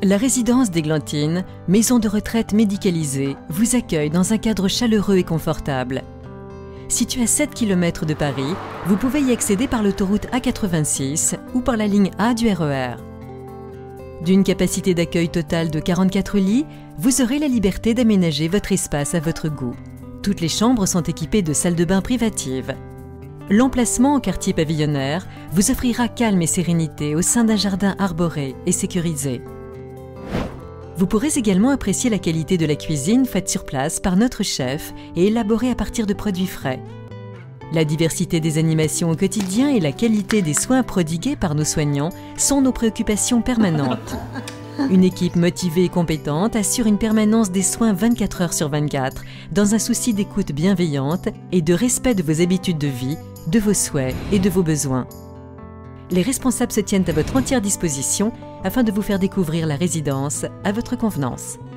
La résidence d'Églantine, maison de retraite médicalisée, vous accueille dans un cadre chaleureux et confortable. Située à 7 km de Paris, vous pouvez y accéder par l'autoroute A86 ou par la ligne A du RER. D'une capacité d'accueil totale de 44 lits, vous aurez la liberté d'aménager votre espace à votre goût. Toutes les chambres sont équipées de salles de bain privatives. L'emplacement au quartier pavillonnaire vous offrira calme et sérénité au sein d'un jardin arboré et sécurisé. Vous pourrez également apprécier la qualité de la cuisine faite sur place par notre chef et élaborée à partir de produits frais. La diversité des animations au quotidien et la qualité des soins prodigués par nos soignants sont nos préoccupations permanentes. Une équipe motivée et compétente assure une permanence des soins 24 heures sur 24, dans un souci d'écoute bienveillante et de respect de vos habitudes de vie, de vos souhaits et de vos besoins. Les responsables se tiennent à votre entière disposition afin de vous faire découvrir la résidence à votre convenance.